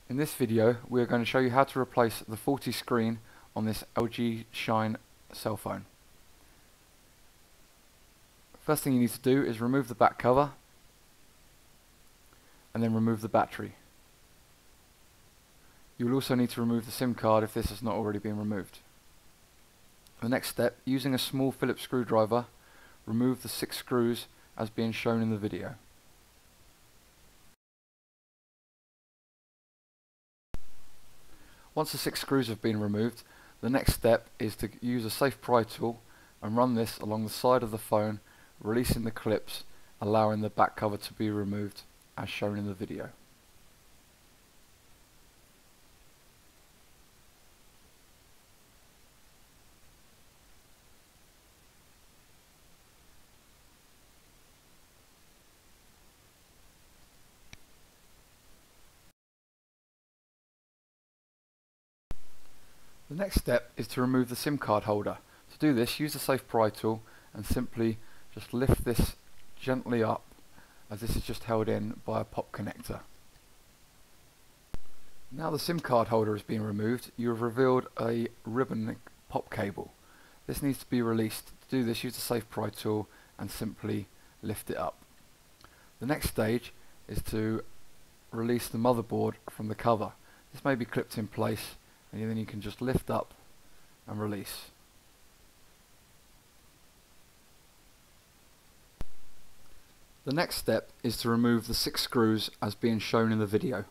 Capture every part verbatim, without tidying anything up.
In this video we are going to show you how to replace the faulty screen on this L G Shine cell phone. First thing you need to do is remove the back cover and then remove the battery. You will also need to remove the SIM card if this has not already been removed. The next step, using a small Phillips screwdriver, remove the six screws as being shown in the video. Once the six screws have been removed, the next step is to use a safe pry tool and run this along the side of the phone, releasing the clips, allowing the back cover to be removed as shown in the video. The next step is to remove the SIM card holder. To do this, use the safe pry tool and simply just lift this gently up, as this is just held in by a pop connector. Now the SIM card holder has been removed, you have revealed a ribbon pop cable. This needs to be released. To do this, use the safe pry tool and simply lift it up. The next stage is to release the motherboard from the cover. This may be clipped in place, and then you can just lift up and release. The next step is to remove the six screws as being shown in the video.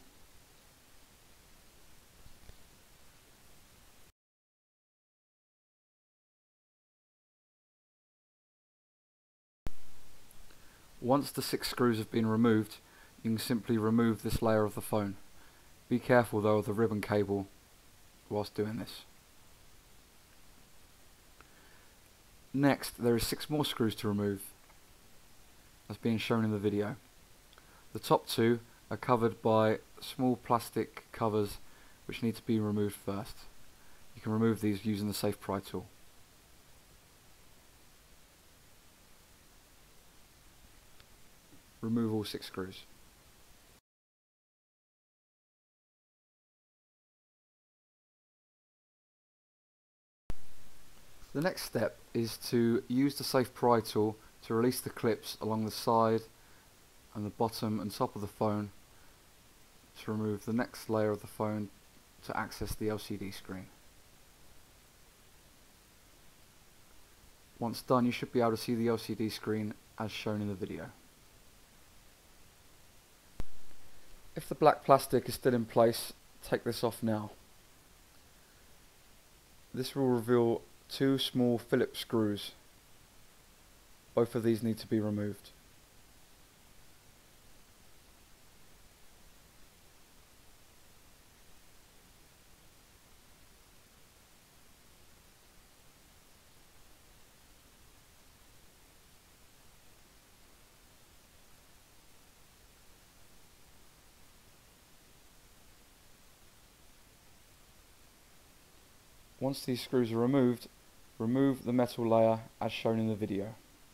Once the six screws have been removed, you can simply remove this layer of the phone. Be careful though of the ribbon cable whilst doing this. Next, there is six more screws to remove, as being shown in the video. The top two are covered by small plastic covers which need to be removed first. You can remove these using the safe pry tool. Remove all six screws. The next step is to use the safe pry tool to release the clips along the side and the bottom and top of the phone to remove the next layer of the phone to access the L C D screen. Once done, you should be able to see the L C D screen as shown in the video. If the black plastic is still in place, take this off now. This will reveal two small Phillips screws. Both of these need to be removed. Once these screws are removed, remove the metal layer as shown in the video.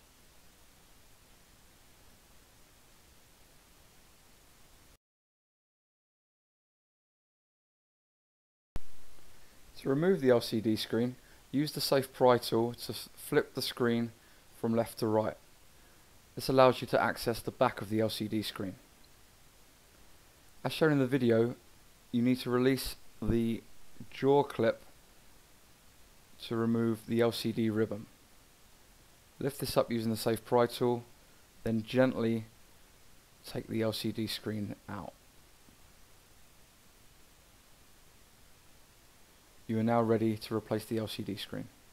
To remove the L C D screen, use the safe pry tool to flip the screen from left to right. This allows you to access the back of the L C D screen. As shown in the video, you need to release the jaw clip to remove the L C D ribbon. Lift this up using the safe pry tool, then gently take the L C D screen out. You are now ready to replace the L C D screen.